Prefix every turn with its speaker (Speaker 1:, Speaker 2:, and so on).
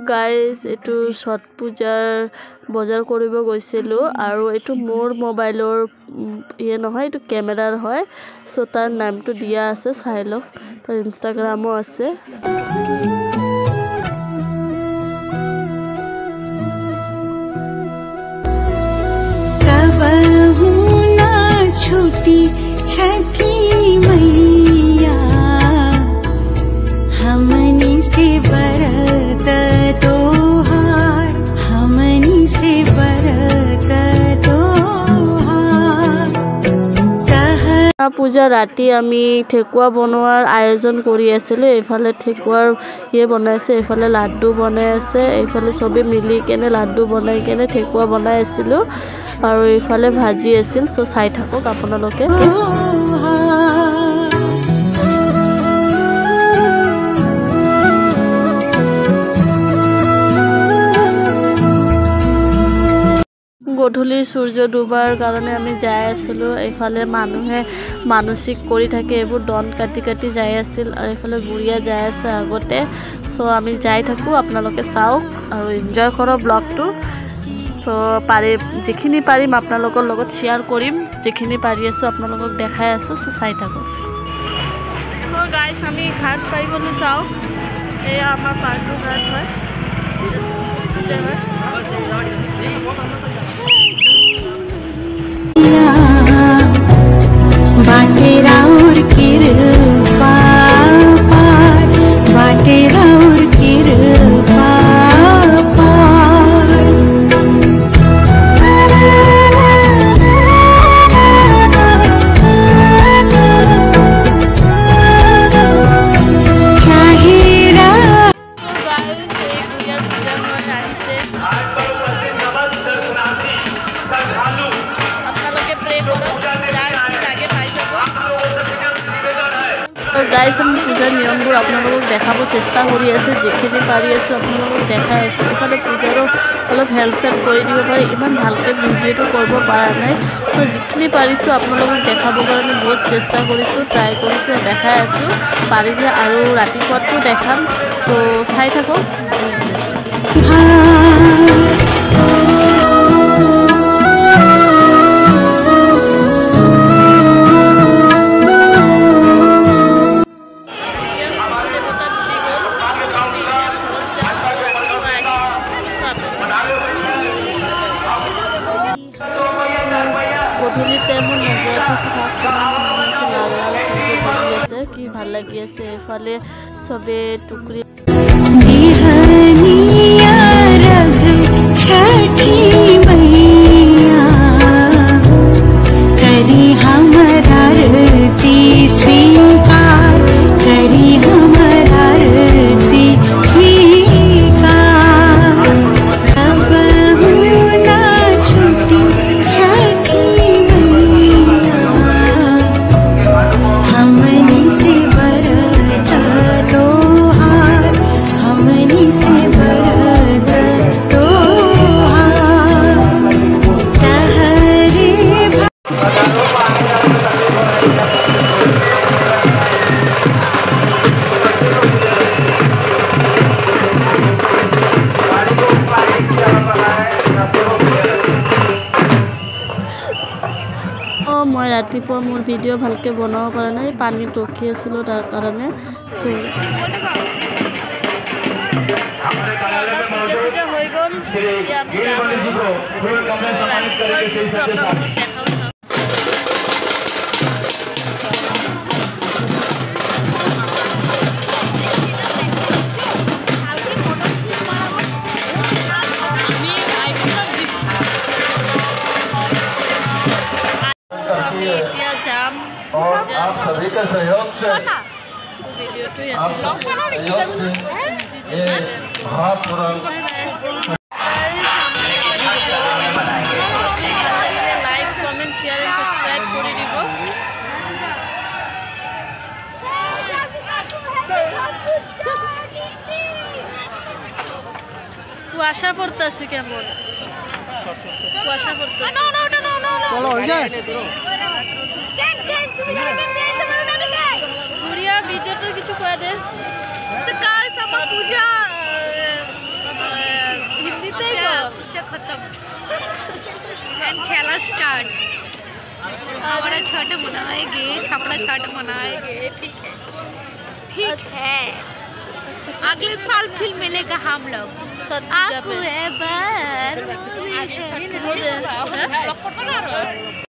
Speaker 1: Guys এটো ছট পূজাৰ বজাৰ কৰিব গৈছিলো আৰু এটো মোৰ মোবাইলৰ ইয়ে নহয় এটো ক্যামেৰাৰ হয় সো তাৰ নামটো দিয়া আছে চাই লওক তাৰ ইনষ্টাগ্ৰামও আছে
Speaker 2: छोटी छठी मैया हमनी से बरत तोहार हमनी से बरत तोहार
Speaker 1: পূজা ৰাতি আমি ঠেকুৱা বনোৱাৰ আয়োজন কৰি আছিলো এফালে ঠেকুৱাৰ ইয়ে বনাইছে এফালে লাড্ডু বনাই আছে এফালে সবে মিলি কেনে লাড্ডু বনাই কেনে ঠেকুৱা বনাই আছিলো আৰু এফালে ভাজি আছিল সো চাই থাকক আপোনালোকে গধূলি সূৰ্য ডুবার কারণে আমি যাই আছিলো এফালে মানুহে মানসিক কৰি থাকে এবোৰ ডন কাটি কাটি যাই আছিল আৰু এফালে গুৰিয়া যাই আছে আগতে সো আমি যাই থাকো আপোনালোকে চাওক আৰু এনজয় কৰক ব্লগটো সো পাৰি যেখিনি পাৰিম আপোনালোকৰ লগত শেয়াৰ কৰিম যেখিনি পাৰি আছো আপোনালোকক দেখাই আছো সো চাই থাকক সো গাইস আমি ঘাট পাই গলো চাও এই আমাৰ পাৰ্কটো ঘাট হয়
Speaker 2: बाटेरा और कृपा पार बाटेरा और कृपा पार चाहेरा
Speaker 1: গাইস আমি পূজাৰ নিয়মবোৰ আপোনালোকক দেখাব চেষ্টা কৰি আছো যেখিনি পাৰি আছো আপোনালোকক দেখাই আছো এফালে পূজাৰো অলপ হেল্প কৰি দিব পাৰি ইমান ভালকৈ ভিডিঅ'টো কৰিব পৰা নাই সো যেখিনি পাৰিছো আপোনালোকক দেখাবৰ কাৰণে বহুত চেষ্টা কৰিছো ট্ৰাই কৰিছো দেখাই আছো পাৰিলে আৰু ৰাতিপুৱাটো দেখাম সো চাই থাকক কি ভাল লাগি আছে এফালে সবে টুকরি
Speaker 2: बिहनिया रग छठी मैया करी हमरा रती स्वीकार करी हमरा रती स्वीकार अब ना छुटी छठी मैया हमनी से बरत तोहार हमनी से बरत तोहार तहरे
Speaker 1: মই ৰাতিপুৱা মোৰ ভিডিঅ' ভালকৈ বনাব পৰা নাই পানী টকি আছিলো তাৰ কাৰণে সো হৈ গ'ল
Speaker 3: और आप सभी के सहयोग से ये महापुराण
Speaker 1: like comment share and subscribe করে দিব কুয়াশা পড়তেছে কেমন কুয়াশা পড়তেছে চলো হয়ে যায় ভিডিওতে কিছু কয়ে দে তো গাইস আমার পূজা
Speaker 4: खेला स्टार्ट। हमारा छठ मनाएंगे, छपड़ा छठ मनाएंगे। ठीक है, ठीक है। अगले साल फिर मिलेगा हम लोग। आपको